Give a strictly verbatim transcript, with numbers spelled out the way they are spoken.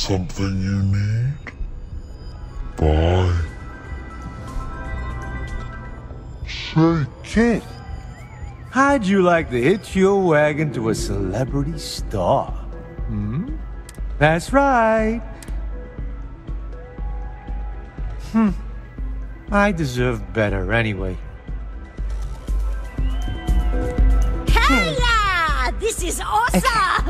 something you need? Bye. Say, kid. How'd you like to hitch your wagon to a celebrity star? Hmm? That's right. Hmm. I deserve better anyway. Hey, this is awesome!